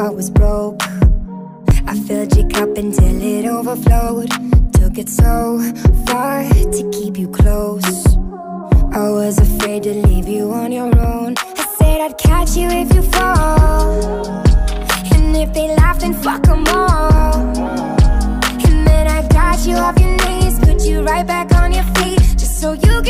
heart was broke. I filled your cup until it overflowed. Took it so far to keep you close. I was afraid to leave you on your own. I said I'd catch you if you fall, and if they laugh then fuck them all. And then I got you off your knees, put you right back on your feet, just so you